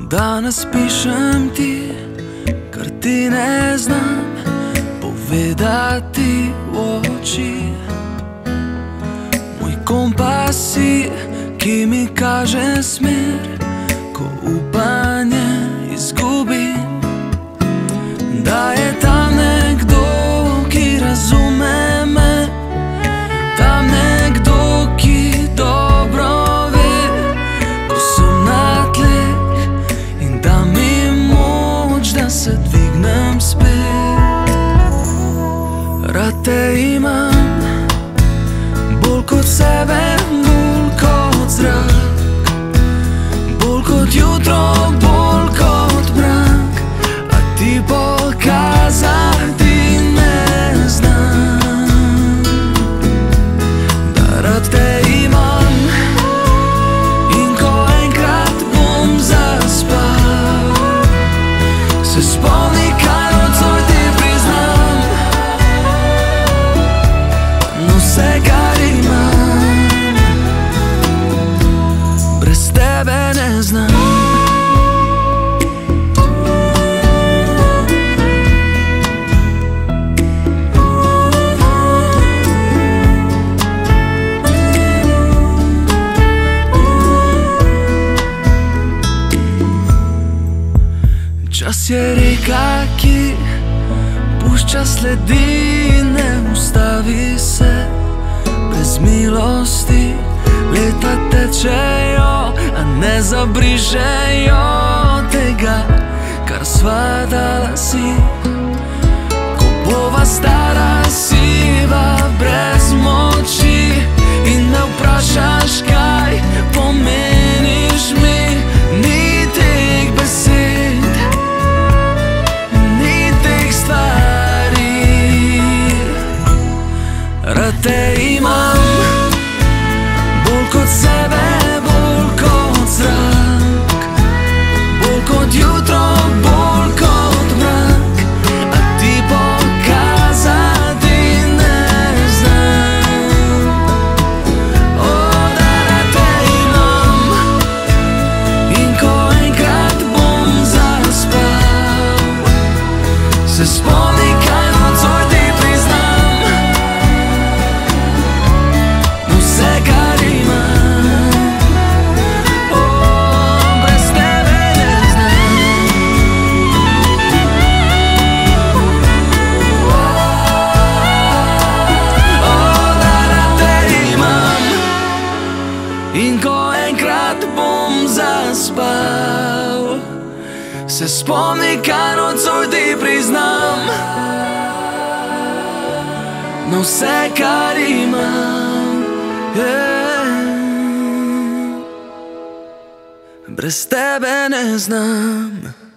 Danes pišem ti, kar ti ne znam povedati v oči. Moj kompas si, ki mi kaže smer, ko upanje izgubim. Da je tam nekdo, ki razume me, tam nekdo, ki dobro ve, ko sem na tleh, in da mi moč, da se dvignem spet. Rad te imam, bolj kot sebe, bolj kot zrak, bolj kot jutro, bolj kot mrak, a ti pokazati ne znam. Da rad te imam, in ko enkrat bom zaspal, se spomni, kaj nocoj ti priznam. No, vse, kar imam, brez tebe ne znam. Čas je reka, ki pušča sledi, ne ustavi se brez milosti. Leta tečejo, a ne zabrižejo tega, kar sva dala si. Ko bova stara, siva, brez moči, in me vprašaš, kaj pomeniš mi. Ni teh besed, ni teh stvari. Rad te imam, bolj kot sebe, bolj kot zrak, bolj kot jutro, bolj kot mrak, a ti pokazati ne znam. O, da rad te imam, in ko enkrat bom zaspal, se spomni, kaj nocoj ti priznam. No, vse, kar imam, o, brez tebe ne znam. O, da rad te imam, in ko enkrat bom zaspal, se spomni, kaj nocoj ti priznam. No, vse, kar imam, brez tebe ne znam.